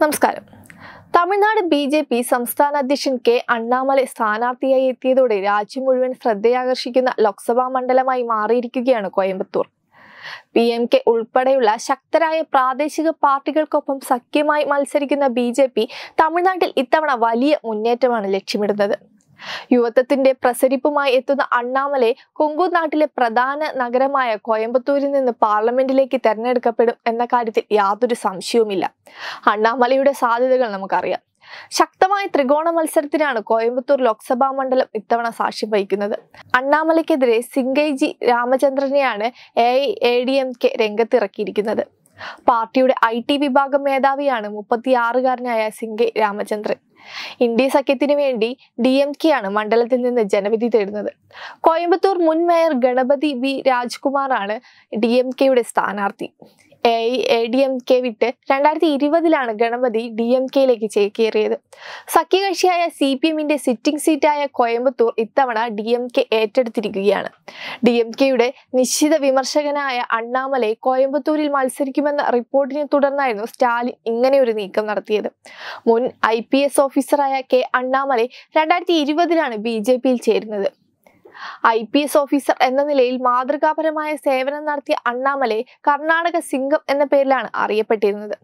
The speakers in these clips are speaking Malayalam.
നമസ്കാരം. തമിഴ്നാട് ബി.ജെ.പി. സംസ്ഥാന അധ്യക്ഷൻ കെ അണ്ണാമലൈ സ്ഥാനാർത്ഥിയായി എത്തിയതോടെ രാജ്യം മുഴുവൻ ശ്രദ്ധയാകർഷിക്കുന്ന ലോക്സഭാ മണ്ഡലമായി മാറിയിരിക്കുകയാണ് കോയമ്പത്തൂർ. PMK ഉൾപ്പെടെയുള്ള ശക്തരായ പ്രാദേശിക പാർട്ടികൾക്കൊപ്പം സഖ്യമായി മത്സരിക്കുന്ന ബി.ജെ.പി. തമിഴ്നാട്ടിൽ ഇത്തവണ വലിയ മുന്നേറ്റമാണ് ലക്ഷ്യമിടുന്നത്. യുവത്വത്തിന്റെ പ്രസരിപ്പുമായി എത്തുന്ന അണ്ണാമലൈ കൊങ്കുനാട്ടിലെ പ്രധാന നഗരമായ കോയമ്പത്തൂരിൽ നിന്ന് പാർലമെന്റിലേക്ക് തെരഞ്ഞെടുക്കപ്പെടും എന്ന കാര്യത്തിൽ യാതൊരു സംശയവുമില്ല. അണ്ണാമലൈയുടെ സാധ്യതകൾ നമുക്കറിയാം. ശക്തമായ ത്രികോണ മത്സരത്തിനാണ് കോയമ്പത്തൂർ ലോക്സഭാ മണ്ഡലം ഇത്തവണ സാക്ഷ്യം വഹിക്കുന്നത്. അണ്ണാമലയ്ക്കെതിരെ സിംഗൈജി രാമചന്ദ്രനെയാണ് AIADMK രംഗത്തിറക്കിയിരിക്കുന്നത്. പാർട്ടിയുടെ IT വിഭാഗം മേധാവിയാണ് 36-കാരനായ സിംഗൈ രാമചന്ദ്രൻ. ഇന്ത്യ സഖ്യത്തിന് വേണ്ടി DMK ആണ് മണ്ഡലത്തിൽ നിന്ന് ജനവിധി തേടുന്നത്. കോയമ്പത്തൂർ മുൻ മേയർ ഗണപതി B. രാജ്കുമാറാണ് DMKയുടെ സ്ഥാനാർത്ഥി. AIADMK വിട്ട് 2020-ലാണ് ഗണപതി DMKയിലേക്ക് ചേക്കേറിയത്. സഖ്യകക്ഷിയായ CPMന്റെ സിറ്റിംഗ് സീറ്റായ കോയമ്പത്തൂർ ഇത്തവണ DMK ഏറ്റെടുത്തിരിക്കുകയാണ്. DMKയുടെ നിശ്ചിത വിമർശകനായ അണ്ണാമലൈ കോയമ്പത്തൂരിൽ മത്സരിക്കുമെന്ന റിപ്പോർട്ടിനെ തുടർന്നായിരുന്നു സ്റ്റാലിൻ ഇങ്ങനെയൊരു നീക്കം നടത്തിയത്. മുൻ IPS ഓഫീസറായ കെ അണ്ണാമലൈ 2020-ലാണ് BJPയിൽ ചേരുന്നത്. IPS ഓഫീസർ എന്ന നിലയിൽ മാതൃകാപരമായ സേവനം നടത്തിയ അണ്ണാമലൈ കർണാടക സിംഗം എന്ന പേരിലാണ് അറിയപ്പെട്ടിരുന്നത്.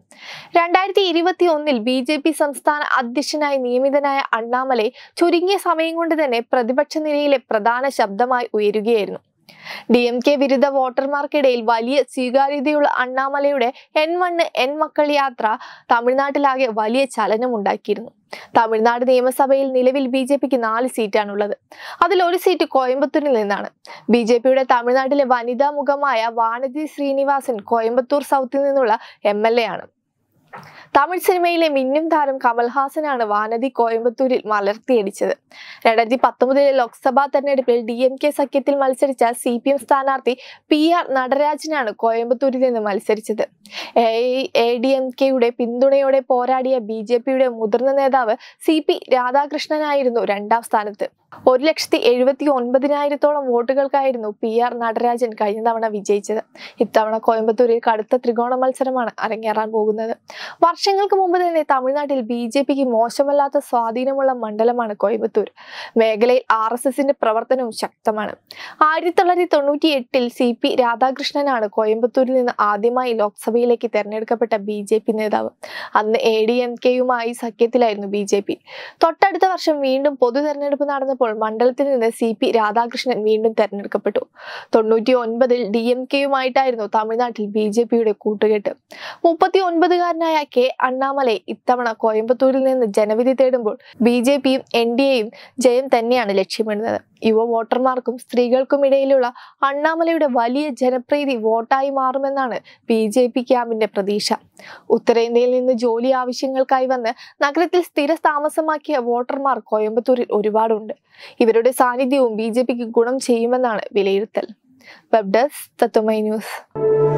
2021-ൽ BJP സംസ്ഥാന അധ്യക്ഷനായി നിയമിതനായ അണ്ണാമലൈ ചുരുങ്ങിയ സമയം കൊണ്ട് തന്നെ പ്രതിപക്ഷ നിരയിലെ പ്രധാന ശബ്ദമായി ഉയരുകയായിരുന്നു. DMK വിരുദ്ധ വോട്ടർമാർക്കിടയിൽ വലിയ സ്വീകാര്യതയുള്ള അണ്ണാമലൈയുടെ N1 N മക്കൾ യാത്ര തമിഴ്നാട്ടിലാകെ വലിയ ചലനമുണ്ടാക്കിയിരുന്നു. തമിഴ്നാട് നിയമസഭയിൽ നിലവിൽ BJPക്ക് 4 സീറ്റാണുള്ളത്. അതിൽ ഒരു സീറ്റ് കോയമ്പത്തൂരിൽ നിന്നാണ്. BJPയുടെ തമിഴ്നാട്ടിലെ വനിതാ മുഖമായ വാനതി ശ്രീനിവാസൻ കോയമ്പത്തൂർ സൗത്തിൽ നിന്നുള്ള MLA ആണ്. തമിഴ് സിനിമയിലെ മിന്നും താരം കമൽഹാസനാണ് വാനതി കോയമ്പത്തൂരിൽ മലർത്തിയടിച്ചത്. 2019-ലെ ലോക്സഭാ തെരഞ്ഞെടുപ്പിൽ DMK സഖ്യത്തിൽ മത്സരിച്ച CPM സ്ഥാനാർത്ഥി PR നടരാജനാണ് കോയമ്പത്തൂരിൽ നിന്ന് മത്സരിച്ചത്. AIADMKയുടെ പിന്തുണയോടെ പോരാടിയ BJPയുടെ മുതിർന്ന നേതാവ് CP രാധാകൃഷ്ണനായിരുന്നു 2ാം സ്ഥാനത്ത്. 1,79,000-ഓളം വോട്ടുകൾക്കായിരുന്നു PR നടരാജൻ കഴിഞ്ഞ തവണ വിജയിച്ചത്. ഇത്തവണ കോയമ്പത്തൂരിൽ കടുത്ത ത്രികോണ മത്സരമാണ് അരങ്ങേറാൻ പോകുന്നത്. വർഷങ്ങൾക്ക് മുമ്പ് തന്നെ തമിഴ്നാട്ടിൽ BJPക്ക് മോശമല്ലാത്ത സ്വാധീനമുള്ള മണ്ഡലമാണ് കോയമ്പത്തൂർ. മേഖലയിൽ RSSന്റെ പ്രവർത്തനവും ശക്തമാണ്. 1998-ൽ CP രാധാകൃഷ്ണനാണ് കോയമ്പത്തൂരിൽ നിന്ന് ആദ്യമായി ലോക്സഭയിലേക്ക് തെരഞ്ഞെടുക്കപ്പെട്ട BJP നേതാവ്. അന്ന് ADMKയുമായി സഖ്യത്തിലായിരുന്നു BJP. തൊട്ടടുത്ത വർഷം വീണ്ടും പൊതു തെരഞ്ഞെടുപ്പ് നടന്നപ്പോൾ മണ്ഡലത്തിൽ നിന്ന് CP രാധാകൃഷ്ണൻ വീണ്ടും തെരഞ്ഞെടുക്കപ്പെട്ടു. 1999-ൽ DMKയുമായിട്ടായിരുന്നു തമിഴ്നാട്ടിൽ BJPയുടെ കൂട്ടുകെട്ട്. 39-കാരനായ കെ അണ്ണാമലൈ ഇത്തവണ കോയമ്പത്തൂരിൽ നിന്ന് ജനവിധി തേടുമ്പോൾ BJPയും NDAയും ജയം തന്നെയാണ് ലക്ഷ്യമിടുന്നത്. യുവ വോട്ടർമാർക്കും സ്ത്രീകൾക്കും ഇടയിലുള്ള അണ്ണാമലയുടെ വലിയ ജനപ്രീതി വോട്ടായി മാറുമെന്നാണ് BJP ക്യാമ്പിന്റെ പ്രതീക്ഷ. ഉത്തരേന്ത്യയിൽ നിന്ന് ജോലി ആവശ്യങ്ങൾക്കായി വന്ന് നഗരത്തിൽ സ്ഥിര താമസമാക്കിയ വോട്ടർമാർ കോയമ്പത്തൂരിൽ ഒരുപാടുണ്ട്. ഇവരുടെ സാന്നിധ്യവും BJPക്ക് ഗുണം ചെയ്യുമെന്നാണ് വിലയിരുത്തൽ. Web desk Tatwamayi news.